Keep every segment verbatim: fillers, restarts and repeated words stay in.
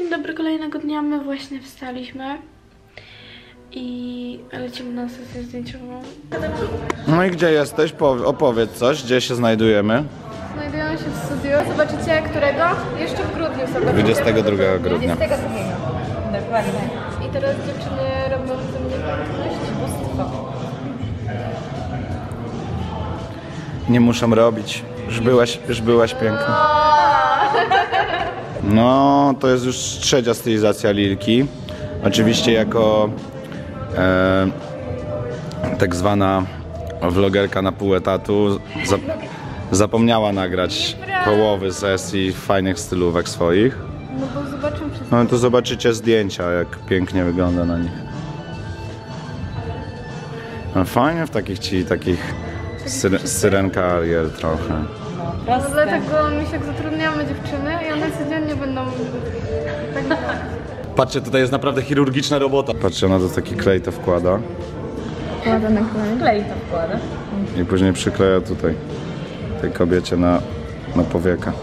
Dzień dobry, kolejnego dnia. My właśnie wstaliśmy i lecimy na sesję zdjęciową. No i gdzie jesteś? Powie, opowiedz coś, gdzie się znajdujemy? Znajdujemy się w studiu. Zobaczycie którego? Jeszcze w grudniu sobie. dwudziestego drugiego grudnia. dwudziestego drugiego. Dokładnie. I teraz dziewczyny robią ze mnie piękność. Bóstwo. Nie muszą robić. Już byłaś, już byłaś piękna. No, to jest już trzecia stylizacja Lilki. Oczywiście jako e, tak zwana vlogerka na pół etatu za, zapomniała nagrać połowy sesji fajnych stylówek swoich. No bo zobaczę wszystko. No to zobaczycie zdjęcia, jak pięknie wygląda na nich. No fajnie w takich ci takich syre, syrenka Ariel trochę. No dlatego my się zatrudniamy dziewczyny i one codziennie będą tak. Patrzcie, tutaj jest naprawdę chirurgiczna robota. Patrzcie, ona do taki klej to wkłada. Wkłada na klej. Klej to wkłada. I później przykleja tutaj tej kobiecie na, na powieka.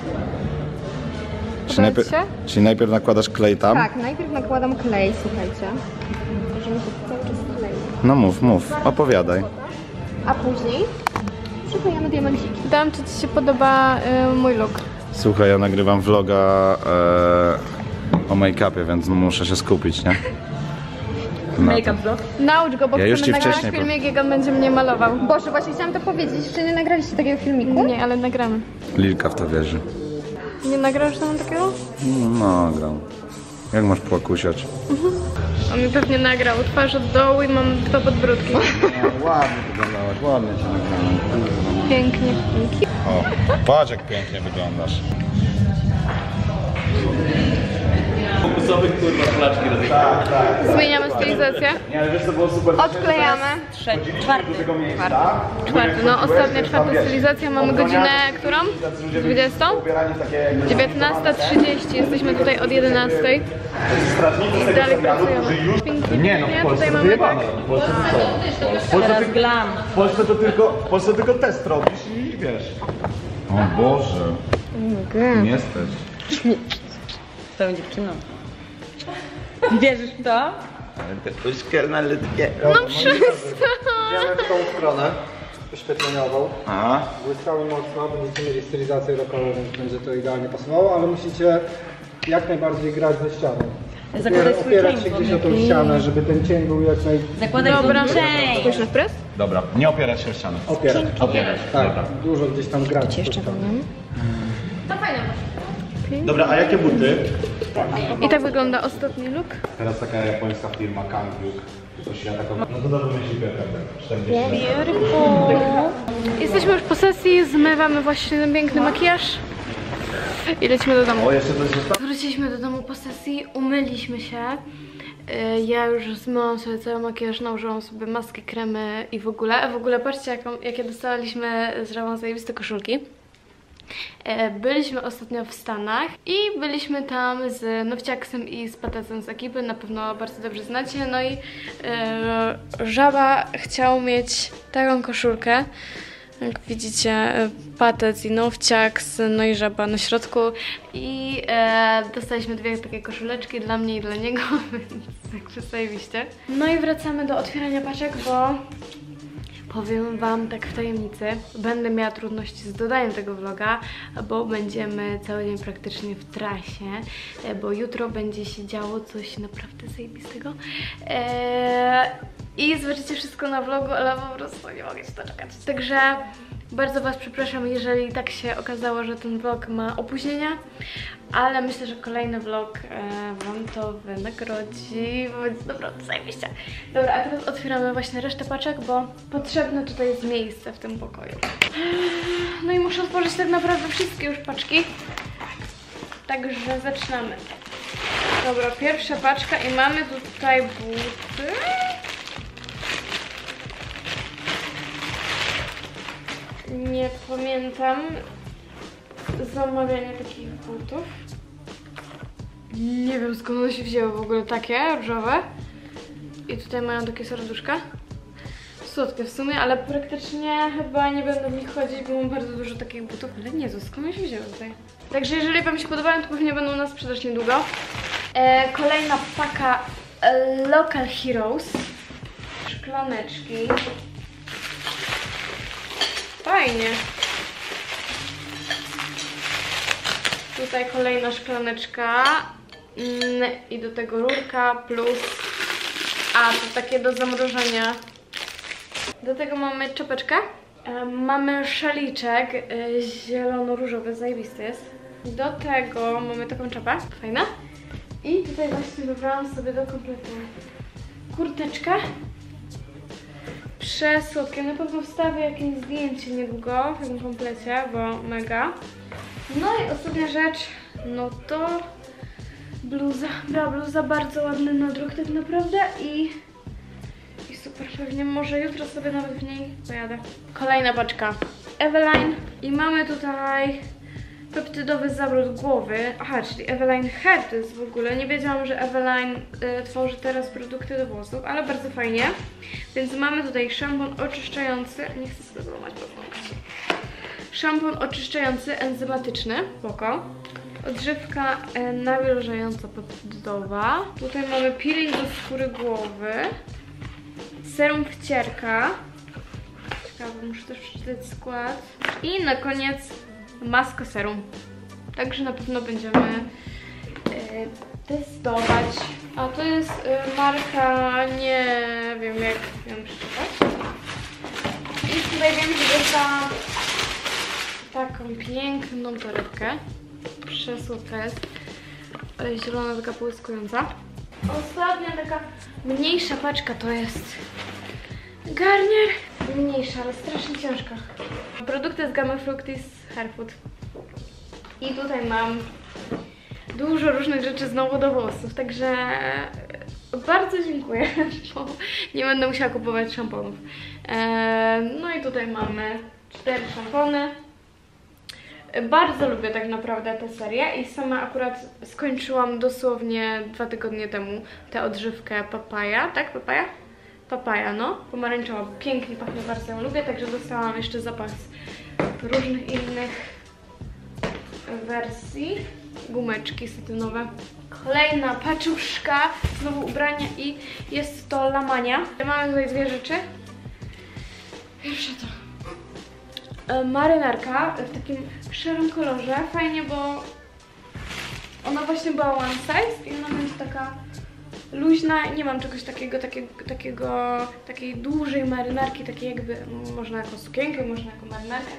Czyli najpierw, czyli najpierw nakładasz klej tam? Tak, najpierw nakładam klej, słuchajcie. Możemy to cały czas kleić. No mów, mów, opowiadaj. A później przyklejamy diamenciki. Dam, czy ci się podoba y, mój look. Słuchaj, ja nagrywam vloga e, o make-upie, więc muszę się skupić, nie? Make-up vlog? Naucz go, bo Ja już chcemy ci nagrać wcześniej filmik, jak on będzie mnie malował. Boże, właśnie chciałam to powiedzieć. Jeszcze nie nagraliście takiego filmiku? Nie, ale nagramy. Lilka w to wierzy. Nie nagrasz tam takiego? No, gram. Jak masz płakusiać? On mi pewnie nagrał twarz od dołu i mam to podbródki. No, ładnie wyglądałaś, ładnie cię nagrałem. Pięknie. O, patrz jak pięknie wyglądasz. Fokusowych kurwa flaczki rozegrałem. Zmieniamy stylizację. Nie, ale wiesz co było super? Odklejamy. Trzeci, czwarty. Czwarty, no ostatnia, czwarta stylizacja. Mamy godzinę którą? dwudziestą? dziewiętnasta trzydzieści. Jesteśmy tutaj od jedenastej. I dalej pracujemy. Pięknie. Nie no, w Polsce Tutaj to mamy wyjebane. W Polsce to co? W Polsce, ty, Glam. w Polsce to tylko, w Polsce tylko test robisz i wiesz. O Boże, nie jesteś. Z tą dziewczyną. Wierzysz w to? No wszystko. Idziemy w tą stronę oświetleniową. A? Błyskały mocno, będziecie mieli stylizację rokową, więc będzie to idealnie pasowało, ale musicie jak najbardziej grać ze ścianą. Zakładać swój Opierać cień. się gdzieś o tą ścianę, żeby ten cień był jak naj... Zakładać Dobra. cień. Spójrz na wprost. Dobra, nie opierać się o ścianę. Opierać. Opierać. Tak, Dobra. dużo gdzieś tam grać. Jeszcze powiem. To fajne. Dobra, a jakie buty? I tak wygląda ostatni look. Teraz taka japońska firma Kanguk. Coś ja taką... No to dobrze myśli czterdzieści. Jesteśmy już po sesji, zmywamy właśnie ten piękny makijaż i lecimy do domu. O, jeszcze coś zostało? Wróciliśmy do domu po sesji, umyliśmy się. Yy, Ja już zmyłam sobie cały makijaż, nałożyłam sobie maskę, kremy i w ogóle. W ogóle patrzcie, jaką, jakie dostaliśmy z Rawą zajebiste koszulki. Byliśmy ostatnio w Stanach i byliśmy tam z Nowciaksem i z Patecem z ekipy, na pewno bardzo dobrze znacie. No i e, Żaba chciał mieć taką koszulkę, jak widzicie, Patec i Nowciaks, no i Żaba na środku. I e, dostaliśmy dwie takie koszuleczki dla mnie i dla niego, więc jakby zajebiście. No i wracamy do otwierania paczek, bo powiem wam tak w tajemnicy, będę miała trudności z dodaniem tego vloga, bo będziemy cały dzień praktycznie w trasie, bo jutro będzie się działo coś naprawdę zajebistego. Eee, I zobaczycie wszystko na vlogu, ale po prostu nie mogę się doczekać. Także bardzo was przepraszam, jeżeli tak się okazało, że ten vlog ma opóźnienia, ale myślę, że kolejny vlog e, wam to wynagrodzi, bo będzie naprawdę zajebiście. Dobra, a teraz otwieramy właśnie resztę paczek, bo potrzebne tutaj jest miejsce w tym pokoju. No i muszę otworzyć tak naprawdę wszystkie już paczki. Także zaczynamy. Dobra, pierwsza paczka i mamy tutaj buty. Nie pamiętam zamawiania takich butów. Nie wiem, skąd one się wzięły w ogóle, takie różowe. I tutaj mają takie serduszka. Słodkie w sumie, ale praktycznie chyba nie będę w nich chodzić, bo mam bardzo dużo takich butów. Ale nie, skąd one się wzięły tutaj? Także jeżeli wam się podobają, to pewnie będą na sprzedaż niedługo. E, kolejna paka e, Local Heroes. Szklaneczki. Fajnie. Tutaj kolejna szklaneczka. Mm, I do tego rurka plus... A, to takie do zamrożenia. Do tego mamy czapeczkę. E, mamy szaliczek e, zielono-różowy, zajebisty jest. Do tego mamy taką czapę, fajna. I tutaj właśnie wybrałam sobie do kompletu kurteczkę. Przesłodkie, na pewno wstawię jakieś zdjęcie niedługo w tym komplecie, bo mega. No i ostatnia rzecz, no to bluza. Była bluza, bardzo ładny nadruk tak naprawdę i, i super, pewnie może jutro sobie nawet w niej pojadę. Kolejna paczka Eveline i mamy tutaj peptydowy zawrót głowy. Aha, czyli Eveline Hair to jest w ogóle. Nie wiedziałam, że Eveline y, tworzy teraz produkty do włosów, ale bardzo fajnie. Więc mamy tutaj szampon oczyszczający. Nie chcę sobie złamać paznokci. Szampon oczyszczający, enzymatyczny. Spoko. Odżywka e, nawilżająca peptydowa. Tutaj mamy peeling do skóry głowy. Serum wcierka. Ciekawe, muszę też przeczytać skład. I na koniec maska serum. Także na pewno będziemy e, testować. A to jest e, marka, nie wiem jak ją przeczytać. I tutaj wiem, że dostałam taką piękną torebkę. Przesłodka jest. E, zielona, taka połyskująca. Ostatnia taka mniejsza paczka to jest Garnier. Mniejsza, ale strasznie ciężka. Produkty z Gamma Fructis Hair Food. I tutaj mam dużo różnych rzeczy znowu do włosów, także bardzo dziękuję, bo nie będę musiała kupować szamponów. Eee, no i tutaj mamy cztery szampony. Bardzo lubię tak naprawdę tę serię i sama akurat skończyłam dosłownie dwa tygodnie temu tę odżywkę papaja, tak? Papaja? Papaja, no. Pomarańczowa. Pięknie pachnie, bardzo ją lubię, także dostałam jeszcze zapas różnych innych wersji. Gumeczki satynowe. Kolejna paczuszka, znowu ubrania i jest to lamania. Mamy tutaj dwie rzeczy. Pierwsza to marynarka w takim szarym kolorze. Fajnie, bo ona właśnie była one size i ona jest taka luźna. Nie mam czegoś takiego, takiego, takiego takiej dużej marynarki, takiej jakby można jako sukienkę, można jako marynarkę.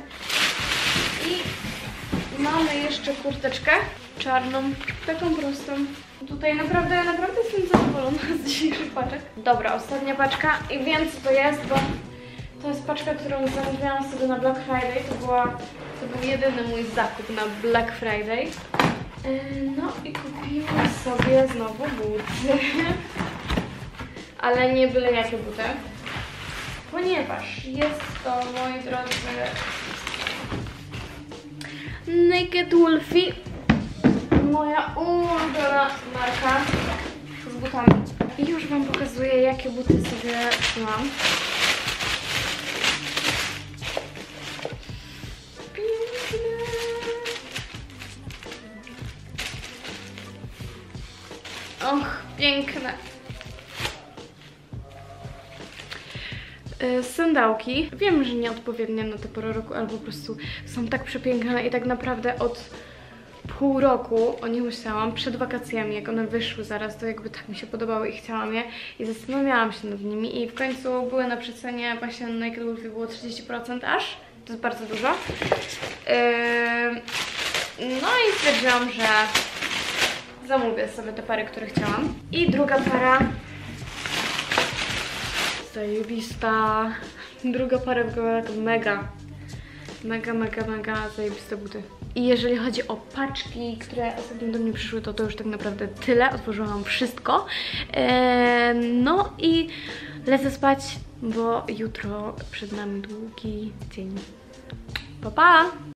I mamy jeszcze kurteczkę czarną, taką prostą. Tutaj naprawdę, naprawdę jestem zadowolona z dzisiejszych paczek. Dobra, ostatnia paczka i wiem co to jest, bo to jest paczka, którą zamówiłam sobie na Black Friday. To, była, to był jedyny mój zakup na Black Friday. No i kupiłam sobie znowu buty. Ale nie byle jakie buty. Ponieważ jest to, moi drodzy, Naked Wolfie. Moja ulubiona marka z butami. I już wam pokazuję, jakie buty sobie mam. Och, piękne. Yy, sandałki. Wiem, że nieodpowiednie na tę porę roku, ale po prostu są tak przepiękne i tak naprawdę od pół roku o nich myślałam, przed wakacjami, jak one wyszły zaraz, to jakby tak mi się podobały i chciałam je i zastanawiałam się nad nimi i w końcu były na przecenie, właśnie na Naked Wolfie było trzydzieści procent aż, to jest bardzo dużo. Yy, no i stwierdziłam, że zamówię sobie te pary, które chciałam. I druga para. Zajebista. Druga para była jak mega. Mega, mega, mega zajebiste buty. I jeżeli chodzi o paczki, które ostatnio do mnie przyszły, to to już tak naprawdę tyle. Otworzyłam wszystko. Eee, no i lecę spać, bo jutro przed nami długi dzień. Pa, pa!